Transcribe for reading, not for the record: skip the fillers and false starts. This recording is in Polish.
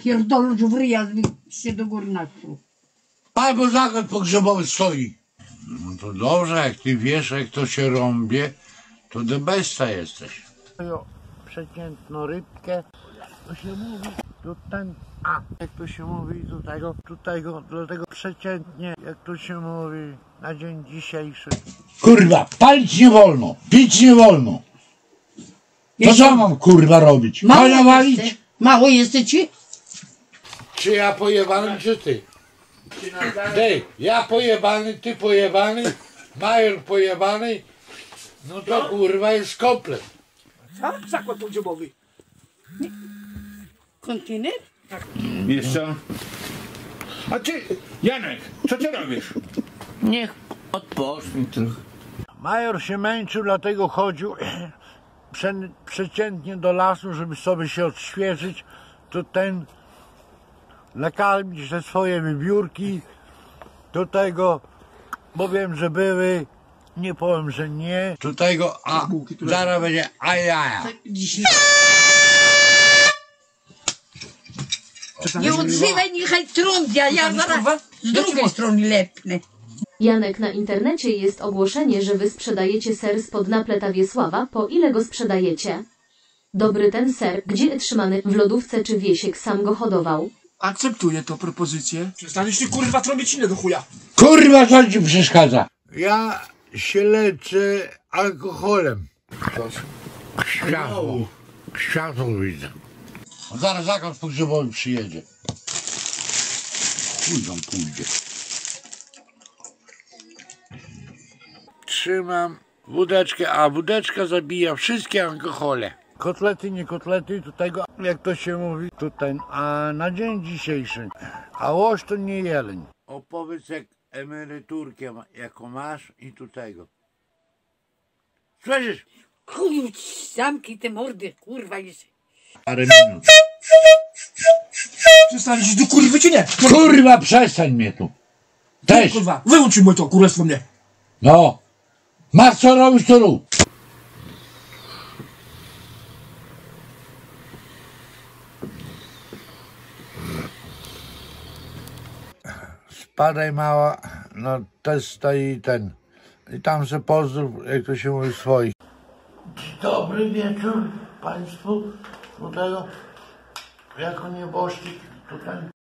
Pierdoląc w ryja się do górnaku. Albo zakład pogrzebowy stoi. No to dobrze, jak ty wiesz, jak to się rąbie, to debesta jesteś. Przeciętną rybkę, to się mówi, to ten, jak to się mówi, do tego przeciętnie, jak to się mówi, na dzień dzisiejszy. Kurwa, palić nie wolno, pić nie wolno. To co mam kurwa robić? Konia walić? Mało jesteś ci? Czy ja pojebany, czy ty? Ty, ja pojebany, ty pojebany, major pojebany, no to kurwa jest komplet. Tak? Zakład pogrzebowy. Kontener? Wiesz co? A ty, Janek, co ty robisz? Niech odpocznie trochę. Major się męczył, dlatego chodził przeciętnie do lasu, żeby sobie się odświeżyć, to ten nakarmić te swoje wybiórki, do tego, bo wiem, że były, nie powiem, że nie. Tutaj go, a zaraz będzie ajaja. Nie odzywaj, niechaj trąbia, ja zaraz z drugiej strony lepnę. Janek, na internecie jest ogłoszenie, że wy sprzedajecie ser spod Napleta Wiesława. Po ile go sprzedajecie? Dobry ten ser, gdzie trzymany? W lodówce czy Wiesiek sam go hodował? Akceptuję tą propozycję. Przestaniesz ty kurwa trąbić inne do chuja. Kurwa, co ci przeszkadza? Ja się leczę alkoholem. Światło widzę. Zaraz zakład pogrzebowy przyjedzie. Pójdzie. Trzymam wódeczkę, a wódeczka zabija wszystkie alkohole. Kotlety, nie kotlety, do tego, jak to się mówi, tutaj, a na dzień dzisiejszy, a łoś to nie jeleń. Opowiedz jak emeryturkę, jaką masz i tu tego. Słyszysz? Chuju, zamknij te mordy, kurwa jest. Parę minut. Przestaniesz do kurwy czy nie? Kurwa, przestań mnie tu. Też. Kurwa, wyłącz mi to kurestwo mnie. No. Masz co robić, to rób. Spadaj mała na testa i ten. I tam se pozdrów, jak to się mówi, swoich. Dobry wieczór Państwu. Do tego, jako nieboszczyk tutaj.